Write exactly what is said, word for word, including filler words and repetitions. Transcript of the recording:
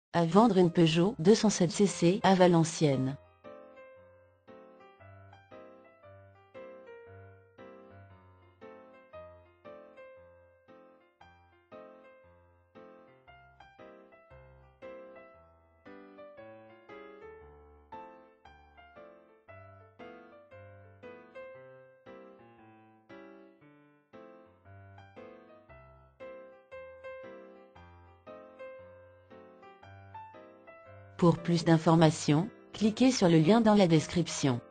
À vendre une Peugeot deux cent sept C C à Valenciennes. Pour plus d'informations, cliquez sur le lien dans la description.